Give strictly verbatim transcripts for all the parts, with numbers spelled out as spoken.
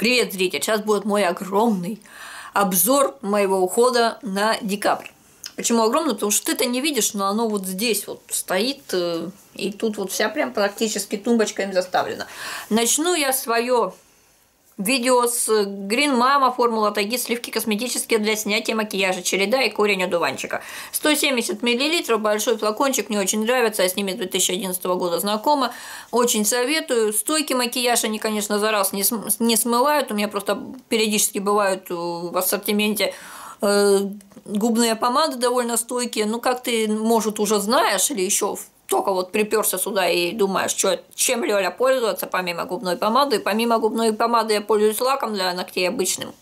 Привет, зритель! Сейчас будет мой огромный обзор моего ухода на декабрь. Почему огромный? Потому что ты это не видишь, но оно вот здесь вот стоит, и тут вот вся прям практически тумбочка им заставлена. Начну я свое видео с Green Mama, формула тайги, сливки косметические для снятия макияжа, череда и корень одуванчика. сто семьдесят миллилитров, большой флакончик, мне очень нравится, я с ними с две тысячи одиннадцатого года знакома, очень советую. Стойкий макияж, они, конечно, за раз не, см не смывают, у меня просто периодически бывают в ассортименте э, губные помады довольно стойкие, ну, как ты, может, уже знаешь, или еще только вот приперся сюда и думаешь, что, чем Лёля пользоваться помимо губной помады. Помимо губной помады я пользуюсь лаком для ногтей обычным.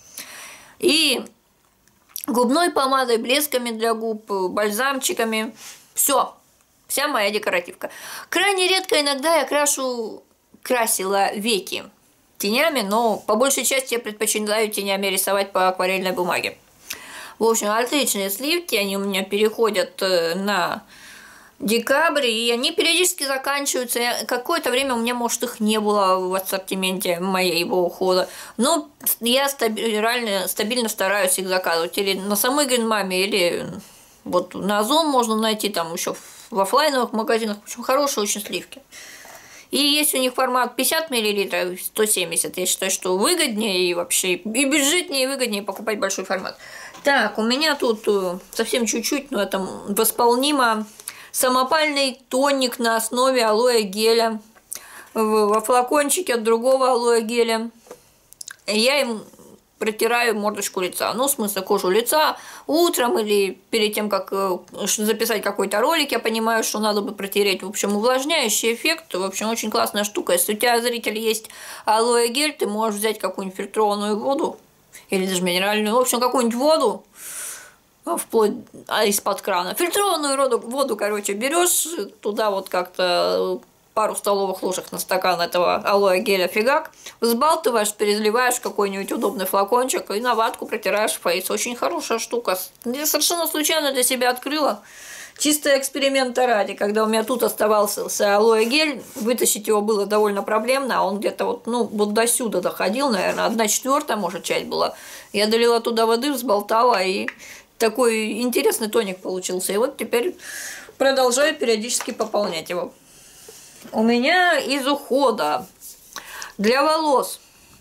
И губной помадой, блесками для губ, бальзамчиками. Все. Вся моя декоративка. Крайне редко иногда я крашу, красила веки тенями, но по большей части я предпочитаю тенями рисовать по акварельной бумаге. В общем, отличные сливки, они у меня переходят на декабрь, и они периодически заканчиваются. Какое-то время у меня, может, их не было в ассортименте моего ухода, но я стабильно, стабильно стараюсь их заказывать или на самой Green Mama, или вот на Озон можно найти, там еще в офлайновых магазинах. В общем, хорошие очень сливки. И есть у них формат пятьдесят миллилитров, сто семьдесят. Я считаю, что выгоднее и вообще и бюджетнее, и выгоднее покупать большой формат. Так, у меня тут совсем чуть-чуть, но это восполнимо. Самопальный тоник на основе алоэ геля во флакончике от другого алоэ геля. Я им протираю мордочку лица, ну, в смысле, кожу лица утром или перед тем, как записать какой-то ролик, я понимаю, что надо бы протереть. В общем, увлажняющий эффект, в общем, очень классная штука. Если у тебя, зритель, есть алоэ гель, ты можешь взять какую-нибудь фильтрованную воду или даже минеральную, в общем, какую-нибудь воду, вплоть а из-под крана. Фильтрованную воду, воду, короче, берешь туда вот как-то пару столовых ложек на стакан этого алоэ геля, фигак, взбалтываешь, переливаешь в какой-нибудь удобный флакончик и на ватку протираешь фейс. Очень хорошая штука. Я совершенно случайно для себя открыла. Чисто эксперимента ради, когда у меня тут оставался алоэ гель, вытащить его было довольно проблемно, а он где-то вот, ну, вот до сюда доходил, наверное, одна четвертая, может, часть была. Я долила туда воды, взболтала, и такой интересный тоник получился. И вот теперь продолжаю периодически пополнять его. У меня из ухода для волос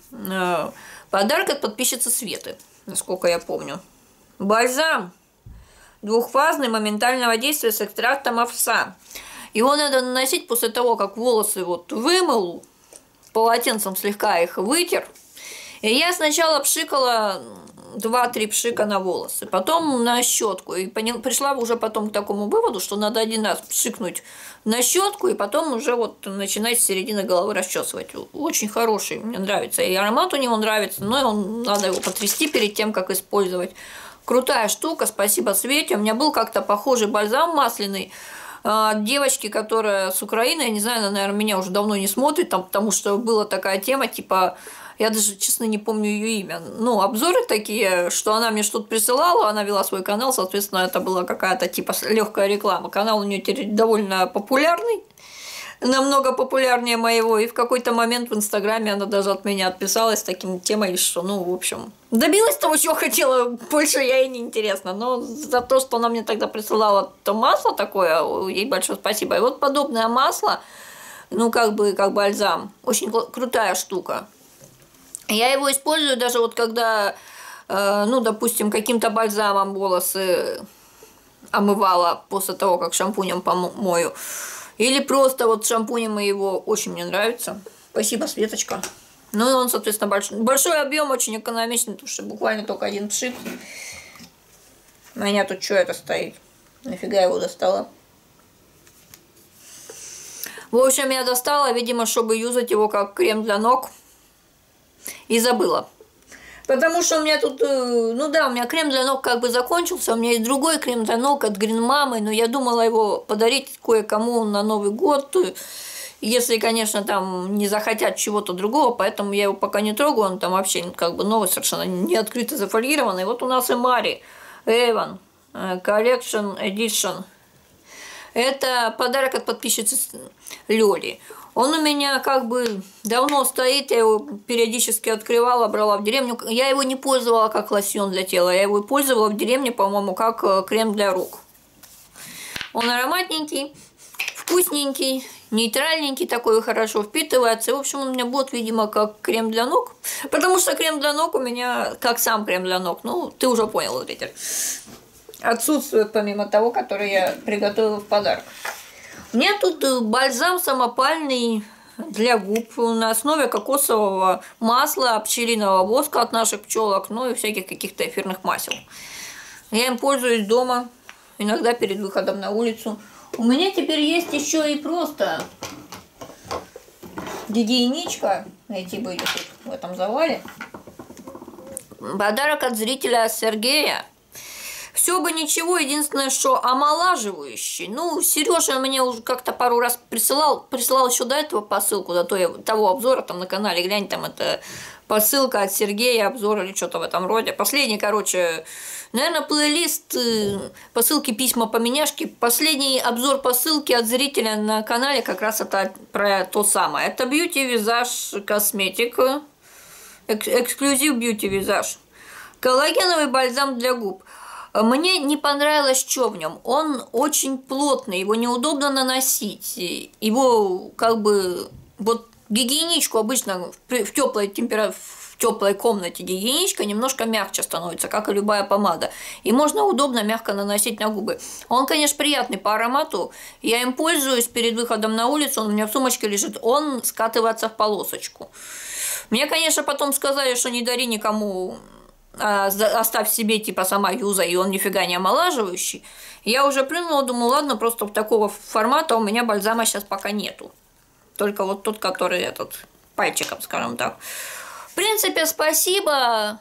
подарок от подписчицы Светы, насколько я помню. Бальзам двухфазный моментального действия с экстрактом овса. Его надо наносить после того, как волосы вот вымыл, полотенцем слегка их вытер. И я сначала пшикала два-три пшика на волосы, потом на щетку. И пришла уже потом к такому выводу, что надо один раз пшикнуть на щетку, и потом уже вот начинать с середины головы расчесывать. Очень хороший, мне нравится. И аромат у него нравится, но он, надо его потрясти перед тем, как использовать. Крутая штука, спасибо Свете. У меня был как-то похожий бальзам масляный от девочки, которая с Украины, я не знаю, она, наверное, меня уже давно не смотрит, там, потому что была такая тема, типа, я даже, честно, не помню ее имя. Ну, обзоры такие, что она мне что-то присылала, она вела свой канал, соответственно, это была какая-то типа легкая реклама. Канал у нее теперь довольно популярный, намного популярнее моего, и в какой-то момент в Инстаграме она даже от меня отписалась с таким темой, что, ну, в общем, добилась того, чего хотела, больше я ей не интересна, но за то, что она мне тогда присылала то масло такое, ей большое спасибо. И вот подобное масло, ну, как бы, как бальзам, очень крутая штука. Я его использую даже вот когда, э, ну, допустим, каким-то бальзамом волосы омывала после того, как шампунем помою. Или просто вот шампунем его, очень мне нравится. Спасибо, Светочка. Ну, и он, соответственно, большой. Большой объем, очень экономичный, потому что буквально только один пшик. У меня тут что это стоит? Нафига я его достала? В общем, я достала, видимо, чтобы юзать его как крем для ног. И забыла. Потому что у меня тут, ну да, у меня крем для ног как бы закончился, у меня есть другой крем для ног от Green Mama, но я думала его подарить кое-кому на Новый год, если, конечно, там не захотят чего-то другого, поэтому я его пока не трогаю, он там вообще как бы новый, совершенно не открытый, зафольгированный. Вот у нас и Мари Эван Collection Edition. Это подарок от подписчицы Лёли. Он у меня как бы давно стоит, я его периодически открывала, брала в деревню. Я его не пользовала как лосьон для тела, я его пользовала в деревне, по-моему, как крем для рук. Он ароматненький, вкусненький, нейтральненький такой, хорошо впитывается. В общем, он у меня будет, видимо, как крем для ног. Потому что крем для ног у меня, как сам крем для ног, ну, ты уже понял, зритель, отсутствует помимо того, который я приготовила в подарок. У меня тут бальзам самопальный для губ на основе кокосового масла, пчелиного воска от наших пчелок, ну и всяких каких-то эфирных масел. Я им пользуюсь дома, иногда перед выходом на улицу. У меня теперь есть еще и просто гигиеничка, найти бы ее в этом завале. Подарок от зрителя Сергея. Все бы ничего, единственное, что омолаживающий. Ну, Сережа мне уже как-то пару раз присылал, присылал еще до этого посылку, до того обзора там на канале, глянь, там это посылка от Сергея, обзор или что-то в этом роде. Последний, короче, наверное, плейлист посылки, письма, поменяшки. Последний обзор посылки от зрителя на канале как раз это про то самое. Это Beauty Visage косметика, эксклюзив Beauty Visage. Коллагеновый бальзам для губ. Мне не понравилось, что в нем. Он очень плотный, его неудобно наносить. Его как бы вот гигиеничку обычно в теплой температуре, в теплой комнате гигиеничка немножко мягче становится, как и любая помада. И можно удобно мягко наносить на губы. Он, конечно, приятный по аромату. Я им пользуюсь перед выходом на улицу, он у меня в сумочке лежит. Он скатывается в полосочку. Мне, конечно, потом сказали, что не дари никому, оставь себе, типа, сама юза, и он нифига не омолаживающий. Я уже плюнула, думаю, ладно, просто такого формата у меня бальзама сейчас пока нету. Только вот тот, который этот, пальчиком, скажем так. В принципе, спасибо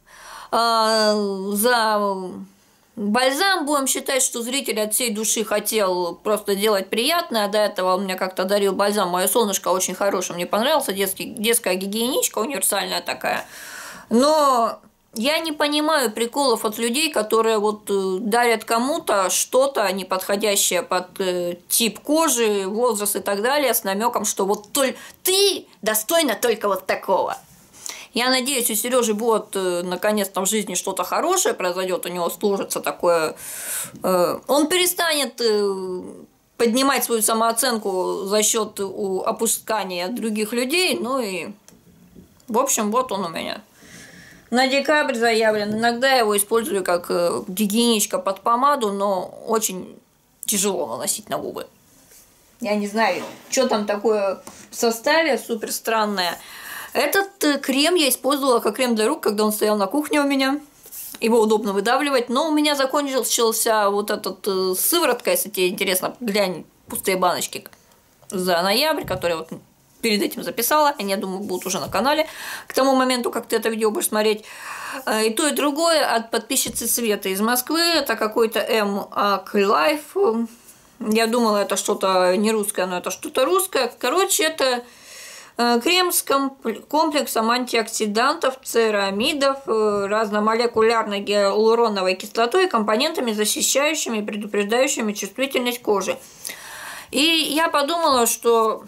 э, за бальзам. Будем считать, что зритель от всей души хотел просто делать приятное. До этого он мне как-то дарил бальзам. Мое солнышко очень хорошее, мне понравился. Детский, детская гигиеничка, универсальная такая. Но я не понимаю приколов от людей, которые вот дарят кому-то что-то неподходящее под э, тип кожи, возраст и так далее, с намеком, что вот толь... ты достойна только вот такого. Я надеюсь, у Сережи будет э, наконец-то в жизни что-то хорошее произойдет, у него сложится такое. Э, он перестанет э, поднимать свою самооценку за счет опускания других людей. Ну и, в общем, вот он у меня. На декабрь заявлен. Иногда я его использую как гигиеничка под помаду, но очень тяжело наносить на губы. Я не знаю, что там такое в составе супер странное. Этот крем я использовала как крем для рук, когда он стоял на кухне у меня. Его удобно выдавливать. Но у меня закончился вот этот э, сыворотка, если тебе интересно, глянь, пустые баночки за ноябрь, которые вот перед этим записала, они, я думаю, будут уже на канале к тому моменту, как ты это видео будешь смотреть. И то, и другое от подписчицы Светы из Москвы. Это какой-то эм эй си Life. Я думала, это что-то не русское, но это что-то русское. Короче, это крем с комплексом антиоксидантов, церамидов, разномолекулярной гиалуроновой кислотой и компонентами, защищающими и предупреждающими чувствительность кожи. И я подумала, что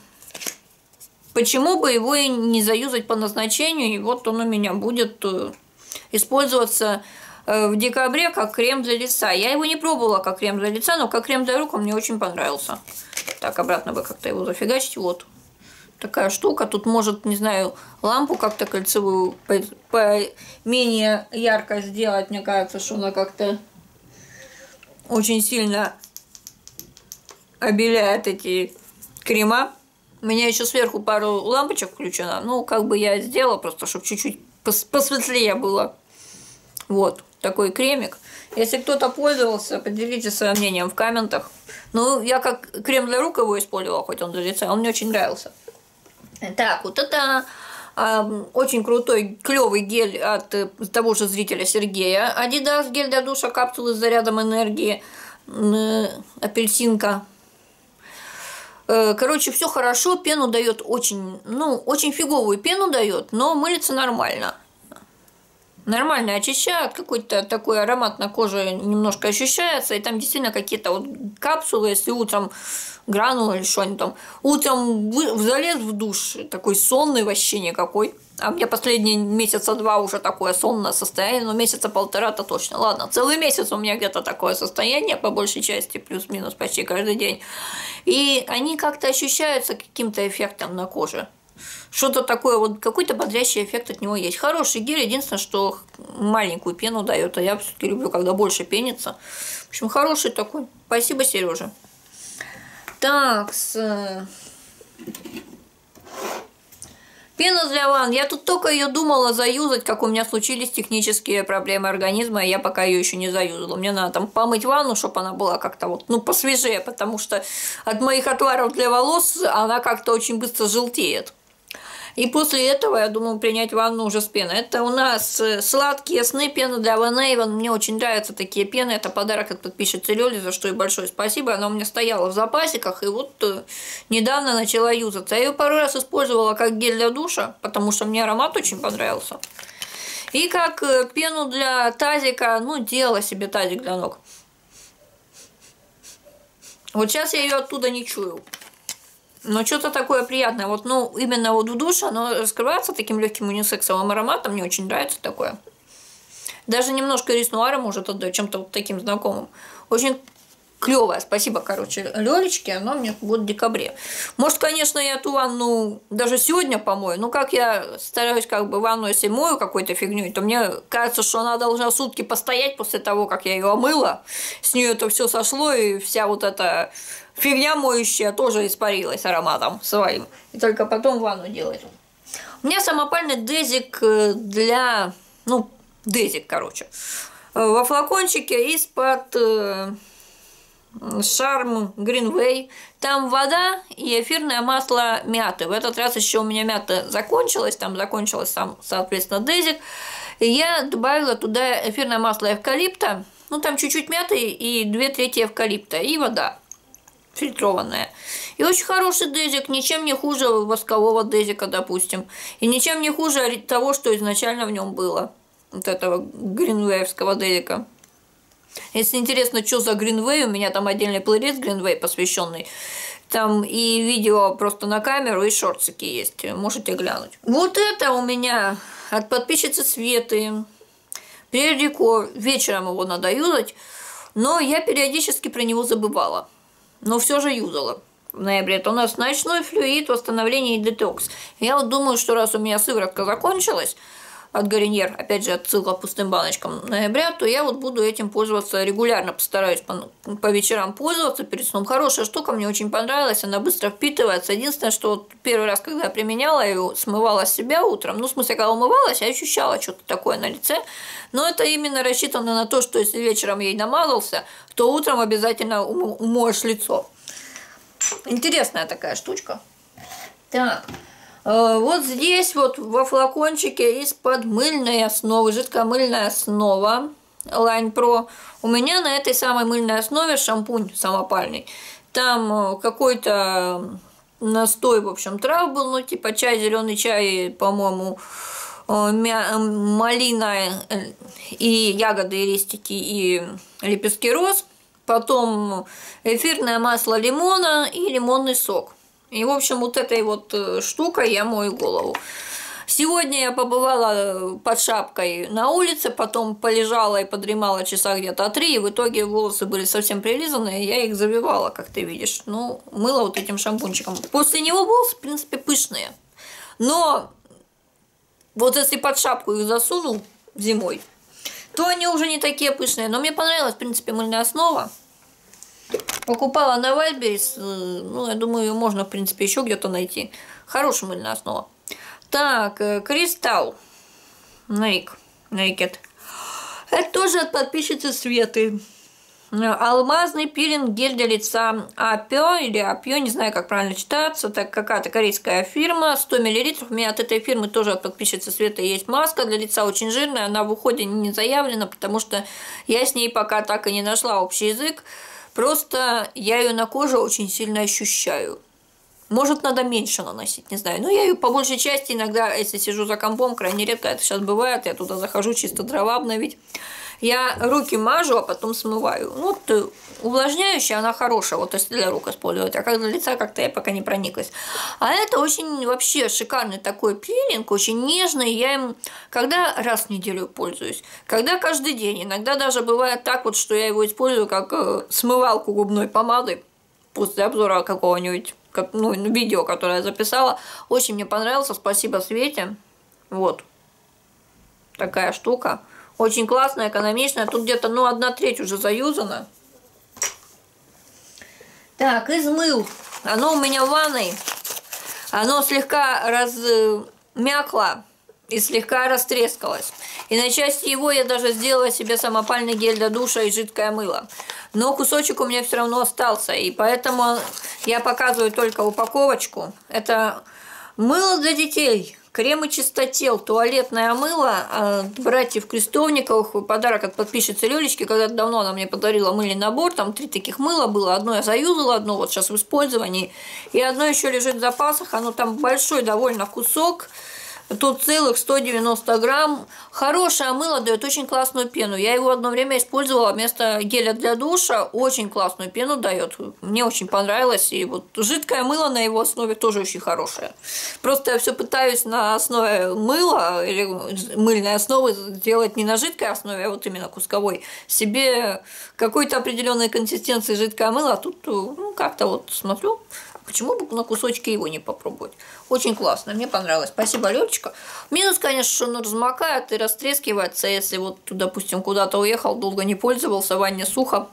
почему бы его и не заюзать по назначению, и вот он у меня будет использоваться в декабре как крем для лица. Я его не пробовала как крем для лица, но как крем для рук он мне очень понравился. Так, обратно бы как-то его зафигачить, вот. Такая штука, тут может, не знаю, лампу как-то кольцевую менее ярко сделать, мне кажется, что она как-то очень сильно обеляет эти крема. У меня еще сверху пару лампочек включено. Ну, как бы я сделала просто, чтобы чуть-чуть посветлее было. Вот, такой кремик. Если кто-то пользовался, поделитесь своим мнением в комментах. Ну, я как крем для рук его использовала, хоть он для лица, он мне очень нравился. Так, вот это э, очень крутой, клевый гель от э, того же зрителя Сергея. Adidas гель для душа, капсулы с зарядом энергии, э, апельсинка. Короче, все хорошо, пену дает очень, ну, очень фиговую пену дает, но мылится нормально. нормально очищают, какой-то такой аромат на коже немножко ощущается, и там действительно какие-то вот капсулы, если утром гранулы или что-нибудь там, утром залез в душ, такой сонный вообще никакой, а мне последние месяца два уже такое сонное состояние, но месяца полтора-то точно, ладно, целый месяц у меня где-то такое состояние, по большей части, плюс-минус почти каждый день, и они как-то ощущаются каким-то эффектом на коже. Что-то такое, вот какой-то бодрящий эффект от него есть. Хороший гель, единственное, что маленькую пену дает, а я все-таки люблю, когда больше пенится. В общем, хороший такой. Спасибо, Сережа. Так, с... пена для ванн. Я тут только ее думала заюзать, как у меня случились технические проблемы организма, и я пока ее еще не заюзала. Мне надо там помыть ванну, чтобы она была как-то вот, ну, посвежее, потому что от моих отваров для волос она как-то очень быстро желтеет. И после этого я думаю принять ванну уже с пеной. Это у нас сладкие сны, пена для Ван Эйвен. Мне очень нравятся такие пены. Это подарок от подписчицы Лёли, за что ей большое спасибо. Она у меня стояла в запасиках, и вот недавно начала юзаться. Я ее пару раз использовала как гель для душа, потому что мне аромат очень понравился. И как пену для тазика, ну, делала себе тазик для ног. Вот сейчас я ее оттуда не чую. Но что-то такое приятное. Вот, ну, именно вот в душе оно раскрывается таким легким унисексовым ароматом. Мне очень нравится такое. Даже немножко рис-нуара может отдать чем-то вот таким знакомым. Очень клевое. Спасибо, короче, Лёлечке. Оно мне будет в декабре. Может, конечно, я эту ванну даже сегодня помою. Но как я стараюсь как бы ванну, если мою какой-то фигней, то мне кажется, что она должна сутки постоять после того, как я ее омыла. С нее это все сошло, и вся вот эта фигня моющая тоже испарилась ароматом своим. И только потом ванну делать. У меня самопальный дезик для... Ну, дезик, короче. Во флакончике из-под Шарм Гринвей. Там вода и эфирное масло мяты. В этот раз еще у меня мята закончилась. Там закончилась сам, соответственно, дезик. И я добавила туда эфирное масло эвкалипта. Ну, там чуть-чуть мяты и две трети эвкалипта. И вода фильтрованная. И очень хороший дезик, ничем не хуже воскового дезика, допустим. И ничем не хуже того, что изначально в нем было. Вот этого гринвеевского дезика. Если интересно, что за Гринвей, у меня там отдельный плейлист Гринвей посвященный. Там и видео просто на камеру, и шортики есть. Можете глянуть. Вот это у меня от подписчицы Светы. Передико. Вечером его надо юзать. Но я периодически про него забывала. Но все же юзала в ноябре. Это у нас ночной флюид, восстановление и детокс. Я вот думаю, что раз у меня сыворотка закончилась от Гариньер, опять же, отсылка к пустым баночкам ноября, то я вот буду этим пользоваться регулярно, постараюсь по, по вечерам пользоваться перед сном. Хорошая штука, мне очень понравилась, она быстро впитывается. Единственное, что вот первый раз, когда я применяла ее, смывала с себя утром, ну, в смысле, когда умывалась, я ощущала что-то такое на лице, но это именно рассчитано на то, что если вечером ей намазался, то утром обязательно умоешь лицо. Интересная такая штучка. Так. Вот здесь вот во флакончике из-под мыльной основы, жидкомыльная основа Line Pro. У меня на этой самой мыльной основе шампунь самопальный. Там какой-то настой, в общем, трав был, ну типа чай, зеленый чай, по-моему, малина и ягоды, и листики, и лепестки роз. Потом эфирное масло лимона и лимонный сок. И, в общем, вот этой вот штукой я мою голову. Сегодня я побывала под шапкой на улице, потом полежала и подремала часа где-то три, и в итоге волосы были совсем прилизанные, я их завивала, как ты видишь. Ну, мыла вот этим шампунчиком. После него волосы, в принципе, пышные. Но вот если под шапку их засунул зимой, то они уже не такие пышные. Но мне понравилась, в принципе, мыльная основа. Покупала на Вайлдберрис, ну, я думаю, ее можно, в принципе, еще где-то найти. Хорошая мыльная основа. Так, Кристалл Нейк, Naked. Это тоже от подписчицы Светы. Алмазный пилинг, гель для лица Апё или Апё, не знаю, как правильно читаться. Так, какая-то корейская фирма, сто миллилитров. У меня от этой фирмы тоже от подписчицы Светы есть маска для лица, очень жирная. Она в уходе не заявлена, потому что я с ней пока так и не нашла общий язык. Просто я ее на коже очень сильно ощущаю. Может, надо меньше наносить, не знаю. Но я ее по большей части иногда, если сижу за компом, крайне редко это сейчас бывает, я туда захожу чисто дрова обновить. Я руки мажу, а потом смываю. Ну, вот увлажняющая, она хорошая, вот если для рук использовать, а как для лица как-то я пока не прониклась. А это очень вообще шикарный такой пилинг, очень нежный. Я им когда раз в неделю пользуюсь, когда каждый день. Иногда даже бывает так вот, что я его использую как смывалку губной помады после обзора какого-нибудь, как, ну, видео, которое я записала. Очень мне понравился, спасибо Свете. Вот такая штука. Очень классная, экономичная. Тут где-то, ну, одна треть уже заюзана. Так, измыл. Оно у меня в ванной. Оно слегка размякло и слегка растрескалось. И на части его я даже сделала себе самопальный гель для душа и жидкое мыло. Но кусочек у меня все равно остался. И поэтому я показываю только упаковочку. Это мыло для детей. Крем и чистотел, туалетное мыло от братьев Крестовниковых, подарок от подписчицы Лёлечки, когда-то давно она мне подарила мыльный набор, там три таких мыла было, одно я заюзала, одно вот сейчас в использовании, и одно еще лежит в запасах, оно там большой довольно кусок, тут целых сто девяносто грамм. Хорошее мыло дает очень классную пену. Я его одно время использовала вместо геля для душа. Очень классную пену дает. Мне очень понравилось. И вот жидкое мыло на его основе тоже очень хорошее. Просто я все пытаюсь на основе мыла или мыльной основы сделать не на жидкой основе, а вот именно кусковой. Себе какой-то определенной консистенции жидкое мыло. А тут ну, как-то вот смотрю. Почему бы на кусочки его не попробовать? Очень классно, мне понравилось. Спасибо, Лёлечка. Минус, конечно, что он размокает и растрескивается, если вот, допустим, куда-то уехал, долго не пользовался, в ванне сухо.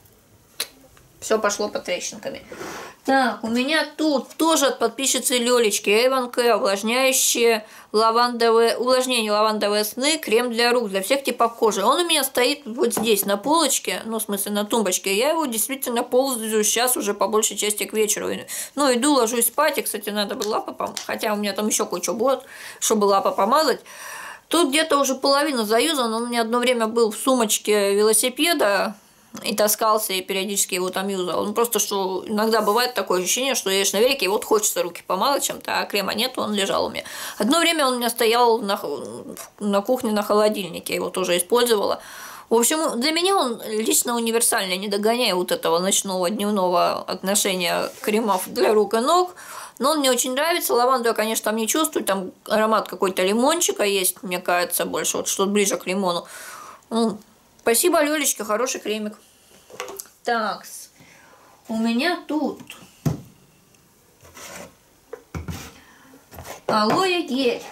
Все пошло по трещинками. Так, у меня тут тоже от подписчицы Лёлечки Эйвон Кэ увлажняющие лавандовые, увлажнение лавандовые сны, крем для рук, для всех типов кожи. Он у меня стоит вот здесь на полочке, ну, в смысле, на тумбочке. Я его действительно пользуюсь сейчас уже по большей части к вечеру. Ну, иду, ложусь спать, и, кстати, надо бы лапы помазать, хотя у меня там еще кое-что будет, чтобы лапы помазать. Тут где-то уже половина заюзана, он у меня одно время был в сумочке велосипеда, и таскался, и периодически его там юзал. Ну, просто, что иногда бывает такое ощущение, что едешь на велике, и вот хочется руки помазать чем-то, а крема нет, он лежал у меня. Одно время он у меня стоял на, на кухне на холодильнике, я его тоже использовала. В общем, для меня он лично универсальный, не догоняя вот этого ночного, дневного отношения кремов для рук и ног. Но он мне очень нравится. Лаванду я, конечно, там не чувствую, там аромат какой-то лимончика есть, мне кажется, больше, вот что-то ближе к лимону. Ну, спасибо, Лёлечка, хороший кремик. Так, у меня тут алоэ гель,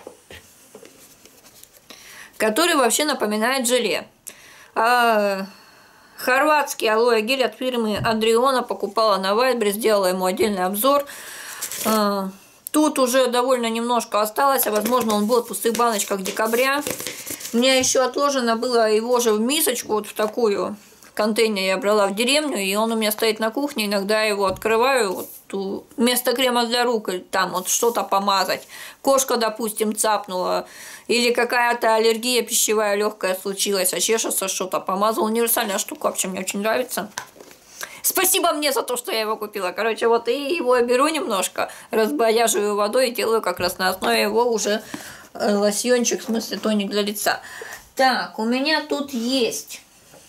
который вообще напоминает желе. А, хорватский алоэ гель от фирмы Адриона покупала на Вайлдберрис, сделала ему отдельный обзор. А, тут уже довольно немножко осталось, а возможно он будет в пустых баночках декабря. У меня еще отложено было его же в мисочку, вот в такую контейнер я брала в деревню, и он у меня стоит на кухне, иногда я его открываю, вот, вместо крема для рук, или там вот что-то помазать. Кошка, допустим, цапнула, или какая-то аллергия пищевая легкая случилась, а чешется что-то, помазал. Универсальная штука, вообще мне очень нравится. Спасибо мне за то, что я его купила. Короче, вот и его я беру немножко, разбодяживаю водой и делаю как раз на основе его уже лосьончик, в смысле тоник для лица. Так, у меня тут есть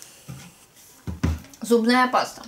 зубная паста.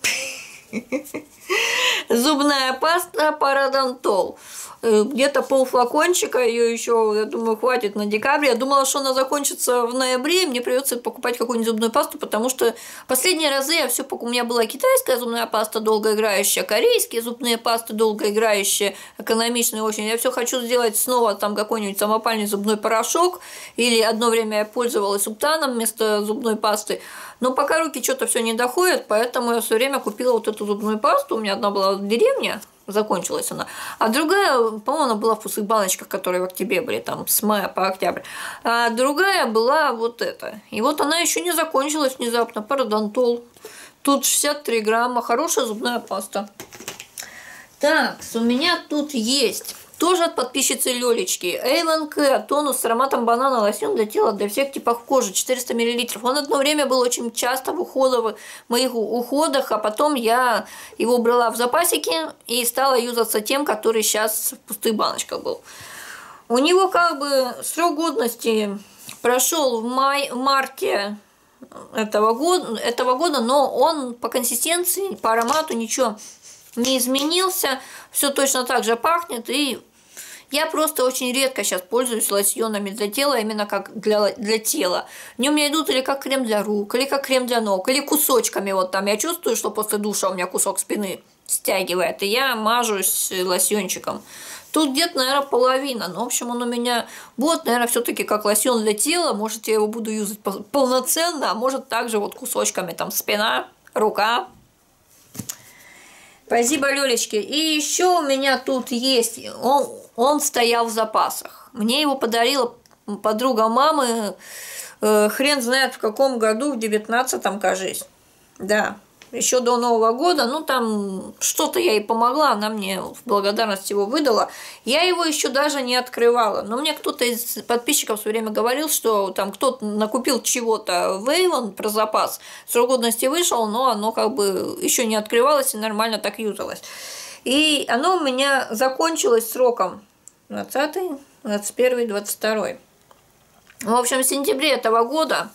Зубная паста Парадонтол. Где-то полфлакончика, ее еще, я думаю, хватит на декабрь. Я думала, что она закончится в ноябре, и мне придется покупать какую-нибудь зубную пасту, потому что последние разы я все у меня была китайская зубная паста долгоиграющая, корейские зубные пасты долгоиграющие, экономичные очень. Я все хочу сделать снова там какой-нибудь самопальный зубной порошок, или одно время я пользовалась субтаном вместо зубной пасты. Но пока руки что-то все не доходят, поэтому я все время купила вот эту зубную пасту. У меня одна была в деревне, закончилась она, а другая, по-моему, она была в пустых баночках, которые в октябре были, там, с мая по октябрь, а другая была вот эта. И вот она еще не закончилась внезапно, Парадонтол. Тут шестьдесят три грамма, хорошая зубная паста. Так, у меня тут есть Тоже от подписчицы Лёлечки. Avon Care тонус с ароматом банана, лосьон для тела для всех типов кожи, четыреста миллилитров. Он одно время был очень часто в уходах, в моих уходах, а потом я его брала в запасике и стала юзаться тем, который сейчас в пустых баночках был. У него как бы срок годности прошел в май, марте этого года, этого года, но он по консистенции, по аромату ничего не изменился, все точно так же пахнет, и я просто очень редко сейчас пользуюсь лосьонами для тела, именно как для, для тела. Они у меня идут или как крем для рук, или как крем для ног, или кусочками, вот там я чувствую, что после душа у меня кусок спины стягивает, и я мажусь лосьончиком. Тут где-то, наверное, половина, но, в общем, он у меня будет, наверное, все-таки как лосьон для тела, может, я его буду юзать полноценно, а может, также вот кусочками, там, спина, рука. Спасибо, Лёлечки. И еще у меня тут есть, он, он стоял в запасах. Мне его подарила подруга мамы, э, хрен знает в каком году, в девятнадцатом, кажется. Да, еще до Нового года, ну там что-то я ей помогла, она мне в благодарность его выдала. Я его еще даже не открывала, но мне кто-то из подписчиков в свое время говорил, что там кто-то накупил чего-то в Avon про запас, срок годности вышел, но оно как бы еще не открывалось и нормально так юзалось. И оно у меня закончилось сроком двадцатый, двадцать первый, двадцать второй. В общем, в сентябре этого года.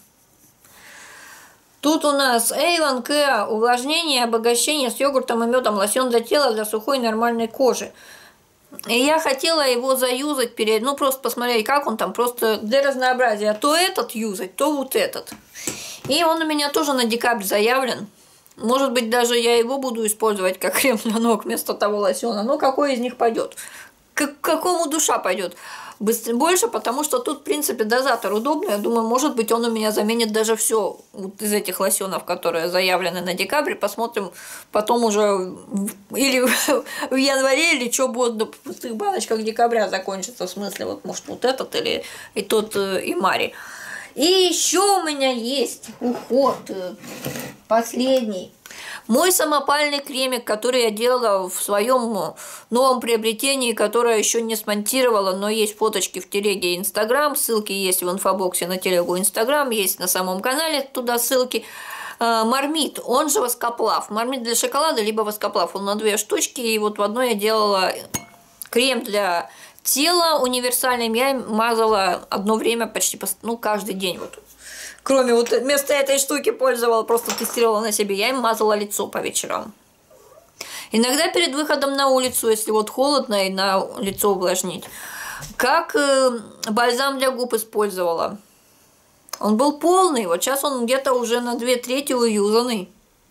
Тут у нас Avon Care увлажнение и обогащение с йогуртом и медом, лосьон для тела, для сухой нормальной кожи. И я хотела его заюзать перед, ну просто посмотреть, как он там, просто для разнообразия. То этот юзать, то вот этот. И он у меня тоже на декабрь заявлен. Может быть, даже я его буду использовать как крем для ног вместо того лосьона. Ну, какой из них пойдет? К какому душа пойдет? Больше, потому что тут, в принципе, дозатор удобный. Я думаю, может быть, он у меня заменит даже все вот из этих лосьонов, которые заявлены на декабрь. Посмотрим потом уже или в январе, или что будет в пустых баночках декабря закончится. В смысле, вот может вот этот или и тот, и Мари. И еще у меня есть уход последний. Мой самопальный кремик, который я делала в своем новом приобретении, которое еще не смонтировала, но есть фоточки в телеге и Инстаграм, ссылки есть в инфобоксе на телегу Инстаграм, есть на самом канале туда ссылки. Мармит, он же воскоплав. Мармит для шоколада, либо воскоплав. Он на две штучки, и вот в одной я делала крем для тела универсальным. Я мазала одно время почти, ну, каждый день вот. Кроме вот вместо этой штуки пользовала, просто тестировала на себе, я им мазала лицо по вечерам. Иногда перед выходом на улицу, если вот холодно, и на лицо увлажнить. Как э, бальзам для губ использовала. Он был полный, вот сейчас он где-то уже на две трети уюзанный.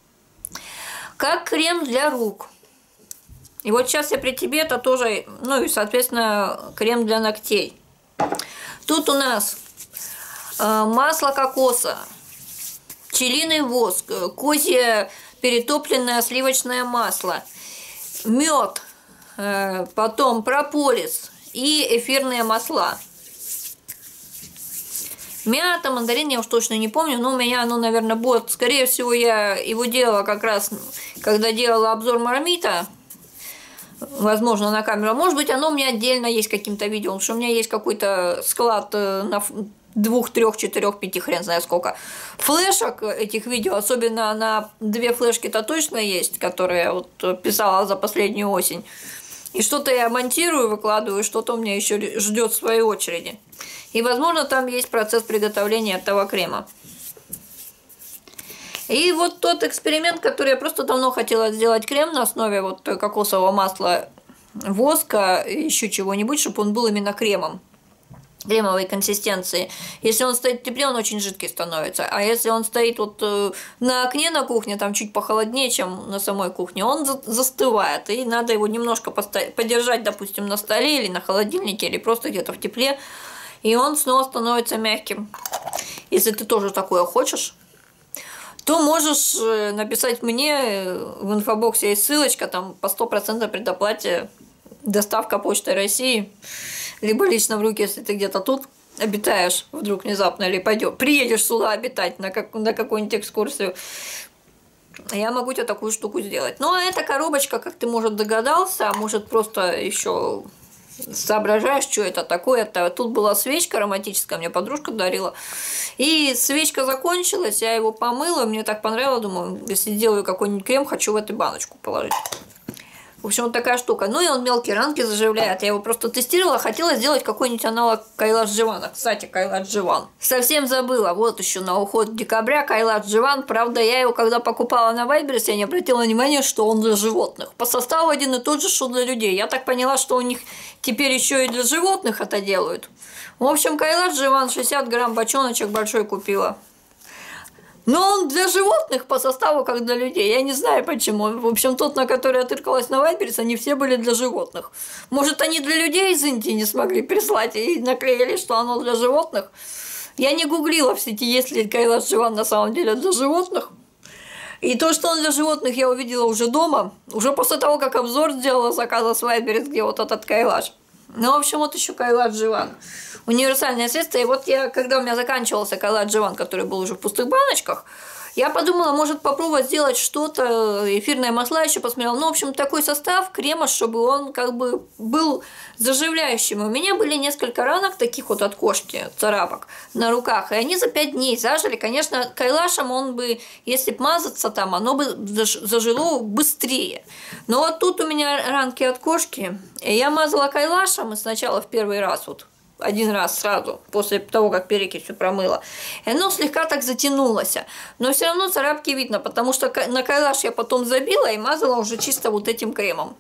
Как крем для рук. И вот сейчас я при тебе, это тоже, ну и, соответственно, крем для ногтей. Тут у нас масло кокоса, пчелиный воск, козье перетопленное сливочное масло, мед, потом прополис и эфирные масла. Мята, мандарин, я уж точно не помню, но у меня оно, наверное, будет. Скорее всего, я его делала как раз, когда делала обзор Мармита. Возможно, на камеру. Может быть, оно у меня отдельно есть каким-то видео, потому что у меня есть какой-то склад на двух, трех, четырех, пяти, хрен знает сколько флешек этих видео, особенно на две флешки-то точно есть, которые я вот писала за последнюю осень. И что-то я монтирую, выкладываю, что-то у меня еще ждет в своей очереди. И, возможно, там есть процесс приготовления этого крема. И вот тот эксперимент, который я просто давно хотела сделать, крем на основе вот кокосового масла, воска, еще чего-нибудь, чтобы он был именно кремом, кремовой консистенции. Если он стоит в тепле, он очень жидкий становится. А если он стоит вот на окне на кухне, там чуть похолоднее, чем на самой кухне, он застывает. И надо его немножко подержать, допустим, на столе или на холодильнике, или просто где-то в тепле. И он снова становится мягким. Если ты тоже такое хочешь, то можешь написать мне, в инфобоксе есть ссылочка, там по сто процентов предоплате, доставка Почтой России, либо лично в руки, если ты где-то тут обитаешь вдруг внезапно, или пойдешь, приедешь сюда обитать на, как, на какую-нибудь экскурсию, я могу тебе такую штуку сделать. Ну, а эта коробочка, как ты, может, догадался, а может, просто еще соображаешь, что это такое-то. Тут была свечка романтическая, мне подружка дарила. И свечка закончилась, я его помыла, мне так понравилось, думаю, если делаю какой-нибудь крем, хочу в эту баночку положить. В общем, вот такая штука. Ну и он мелкие ранки заживляет. Я его просто тестировала, хотела сделать какой-нибудь аналог Кайлаш Дживана. Кстати, Кайлаш Дживан. Совсем забыла. Вот еще на уход декабря Кайлаш Дживан. Правда, я его когда покупала на Вайберс, я не обратила внимания, что он для животных. По составу один и тот же, что для людей. Я так поняла, что у них теперь еще и для животных это делают. В общем, Кайлаш Дживан, шестьдесят грамм, бочоночек большой купила. Но он для животных по составу, как для людей. Я не знаю почему. В общем, тот, на который я тыркалась на Вайберс, они все были для животных. Может, они для людей из Индии не смогли прислать и наклеили, что оно для животных. Я не гуглила в сети, есть ли Кайлаш Дживан на самом деле для животных. И то, что он для животных, я увидела уже дома. Уже после того, как обзор сделала заказа с Вайберс, где вот этот Кайлаш. Ну, в общем, вот еще Кайлаш Дживан. Универсальное средство. И вот я, когда у меня заканчивался Кайлаш Дживан, который был уже в пустых баночках, я подумала, может попробовать сделать что-то, эфирное масла еще посмотрела. Ну, в общем, такой состав крема, чтобы он как бы был заживляющим. И у меня были несколько ранок, таких вот от кошки, царапок, на руках. И они за пять дней зажили. Конечно, Кайлашем он бы, если бы мазаться там, оно бы зажило быстрее. Но вот тут у меня ранки от кошки. И я мазала Кайлашем, и сначала в первый раз вот, один раз сразу, после того, как перекисью промыла. И оно слегка так затянулось. Но все равно царапки видно, потому что на Кайлаш я потом забила и мазала уже чисто вот этим кремом.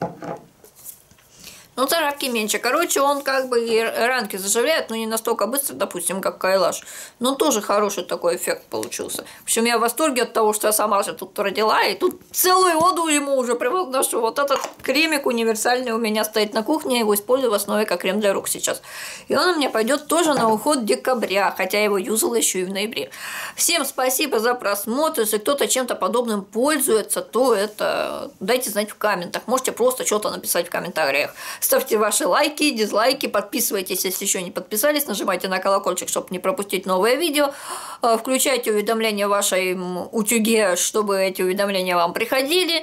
Ну, царапки меньше. Короче, он как бы и ранки заживляет, но не настолько быстро, допустим, как Кайлаш. Но тоже хороший такой эффект получился. В общем, я в восторге от того, что я сама же тут родила, и тут целую воду ему уже превозношу. Вот этот кремик универсальный у меня стоит на кухне, я его использую в основе как крем для рук сейчас. И он у меня пойдет тоже на уход декабря, хотя я его юзала еще и в ноябре. Всем спасибо за просмотр. Если кто-то чем-то подобным пользуется, то это дайте знать в комментах. Можете просто что-то написать в комментариях. Ставьте ваши лайки, дизлайки, подписывайтесь, если еще не подписались, нажимайте на колокольчик, чтобы не пропустить новое видео, включайте уведомления в вашей утюге, чтобы эти уведомления вам приходили.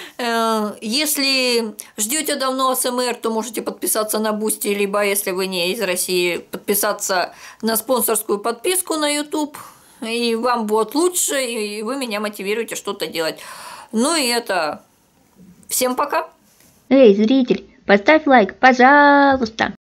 Если ждете давно АСМР, то можете подписаться на Бусти, либо, если вы не из России, подписаться на спонсорскую подписку на YouTube, и вам будет лучше, и вы меня мотивируете что-то делать. Ну и это... Всем пока! Эй, зритель, поставь лайк, пожалуйста.